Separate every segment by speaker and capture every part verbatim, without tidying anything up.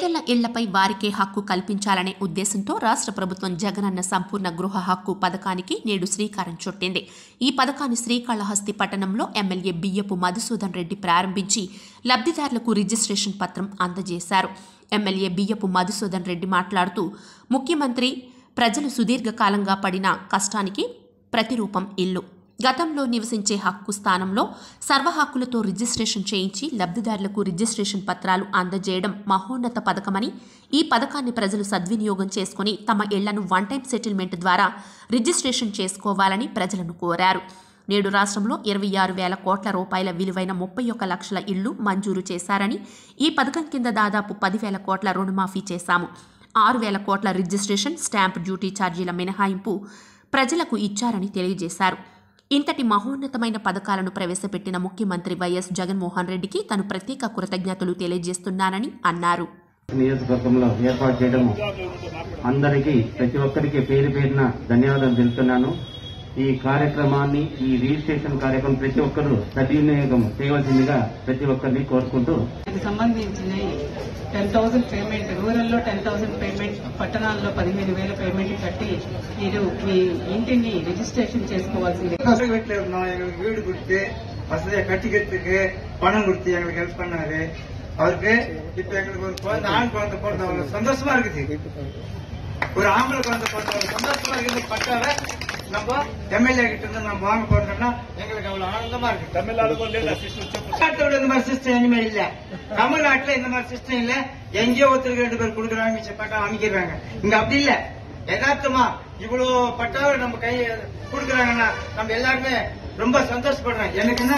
Speaker 1: పేదల ఇళ్లపై వారికే హక్కు కల్పించాలనే ఉద్దేశంతో రాష్ట్ర ప్రభుత్వం జగనన్న సంపూర్ణ గృహ హక్కు పథకానికి నేడు శ్రీకారం చుట్టింది. ఈ పథకాన్ని శ్రీకాళహస్తి పట్టణంలో ఎమ్మెల్యే బియ్యపు మధుసూదన్ రెడ్డి ప్రారంభించి లబ్ధిదారులకు రిజిస్ట్రేషన్ పత్రం అందజేశారు. ఎమ్మెల్యే బియ్యపు మధుసూదన్ రెడ్డి మాట్లాడుతూ, ముఖ్యమంత్రి ప్రజలు సుదీర్ఘకాలంగా పడిన కష్టానికి ప్రతిరూపం ఇల్లు. గతంలో నివసించే హక్కు స్థానంలో సర్వ హక్కులతో రిజిస్ట్రేషన్ చేయించి లబ్ధిదారులకు రిజిస్ట్రేషన్ పత్రాలు అందజేయడం మహోన్నత పథకమని, ఈ పథకాన్ని ప్రజలు సద్వినియోగం చేసుకుని తమ ఇళ్లను వన్ టైం సెటిల్మెంట్ ద్వారా రిజిస్ట్రేషన్ చేసుకోవాలని ప్రజలను కోరారు. నేడు రాష్ట్రంలో ఇరవై ఆరు వేల కోట్ల రూపాయల విలువైన ముప్పై ఒక్క లక్షల ఇళ్లు మంజూరు చేశారని, ఈ పథకం కింద దాదాపు పదివేల కోట్ల రుణమాఫీ చేశాము. ఆరు వేల కోట్ల రిజిస్ట్రేషన్, స్టాంప్ డ్యూటీ ఛార్జీల మినహాయింపు ప్రజలకు ఇచ్చారని తెలియజేశారు. ఇంతటి మహోన్నతమైన పథకాలను ప్రవేశపెట్టిన ముఖ్యమంత్రి వైఎస్ జగన్మోహన్ రెడ్డికి తను ప్రత్యేక కృతజ్ఞతలు తెలియజేస్తున్నానని అన్నారు.
Speaker 2: నియోజకవర్గంలో ఏర్పాటు చేయడం అందరికీ ప్రతి ఒక్కరికి పేరు పేరున ధన్యవాదాలు తెలుపుతున్నాను. ఈ కార్యక్రమాన్ని ఈ రిజిస్ట్రేషన్ కార్యక్రమం ప్రతి ఒక్కరూ సద్వినియోగం చేయవలసిందిగా ప్రతి ఒక్కరిని కోరుకుంటూ
Speaker 3: సంబంధించిన టెన్ థౌసండ్ పేమెంట్ రూరల్లో టెన్ థౌసండ్ పేమెంట్ పట్టణాల్లో పదిహేను వేల పేమెంట్ కట్టి మీరు మీ ఇంటిని రిజిస్ట్రేషన్ చేసుకోవాల్సింది.
Speaker 4: வீடு கொடுத்து வசதியை கட்டிக்கிறதுக்கு பணம் கொடுத்து எங்களுக்கு ஹெல்ப் பண்ணாரு. அவருக்கு இப்ப எங்களுக்கு ஒரு குழந்தை ஆண் குழந்தை பிறந்தவங்க சந்தோஷமா இருக்குது. ஒரு ஆம்பளை குழந்தை பிறந்தவங்க சந்தோஷமா இருக்குது. பட்டாவை நம்ம எம்எல்ஏ கிட்ட இருந்து நம்ம வாங்க போறோம்னா எங்களுக்கு அவ்வளவு ஆனந்தமா இருக்கு. தமிழ்நாடு இந்த மாதிரி சிஸ்டம் இனிமே இல்ல. தமிழ்நாட்டுல இந்த மாதிரி சிஸ்டம் இல்ல. எங்கேயோ ஒருத்தருக்கு ரெண்டு பேர் கொடுக்குறாங்க, மிச்ச பட்டா அமைக்கிறாங்க. இங்க அப்படி இல்ல. யதார்த்தமா இவ்வளவு பட்டாவை நம்ம கை கொடுக்குறாங்கன்னா நம்ம எல்லாருமே ரொம்ப சந்தோஷப்படுறேன். எனக்குன்னா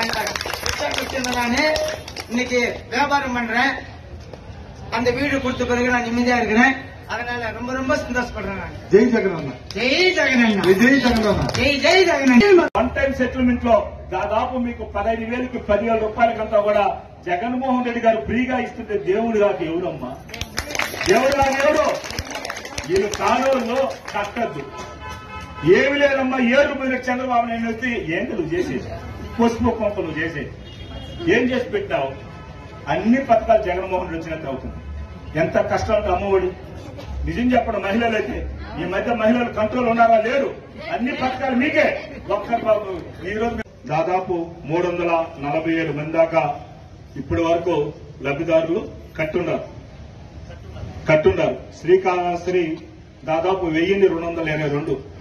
Speaker 4: நான் நானு இன்னைக்கு வியாபாரம் பண்றேன். அந்த வீடு கொடுத்த பிறகு நான் நிம்மதியா இருக்கிறேன். அதனால ரொம்ப ரொம்ப சந்தோஷப்படுறேன்.
Speaker 5: జై జగనన్న,
Speaker 4: జై జగనన్న,
Speaker 5: జై జగనన్న,
Speaker 4: జై జై జగనన్న.
Speaker 6: వన్ టైం సెటిల్మెంట్ లో దాదాపు మీకు పదహైదు వేలకు పదివేల రూపాయలకంతా కూడా జగన్మోహన్ రెడ్డి గారు ఫ్రీగా ఇస్తుంటే దేవుడుగా దేవుడమ్మా, దేవుడుగా దేవుడు. వీళ్ళు కాలువల్లో కట్టద్దు, ఏమి లేదమ్మా. ఏడు మీద చంద్రబాబు నాయుడు వచ్చి ఏంటి నువ్వు చేసేది, పసుపు కొంప నువ్వు చేసేది ఏం చేసి పెట్టావు? అన్ని పథకాలు జగన్మోహన్ రెడ్డి వచ్చినట్టు అవుతుంది. ఎంత కష్టంతో అమ్మఒడి. నిజం చెప్పడం మహిళలైతే ఈ మధ్య మహిళలు కంట్రోల్ ఉన్నారా? లేరు. అన్ని పథకాలు మీకే. ఒక్కరి బాబు ఈ రోజు దాదాపు మూడు వందల నలభై ఏడు మంది దాకా ఇప్పటి వరకు లబ్ధిదారులు కట్టున్నారు కట్టున్నారు శ్రీకాళహస్తి దాదాపు వెయ్యిన్ని రెండు వందల ఇరవై రెండు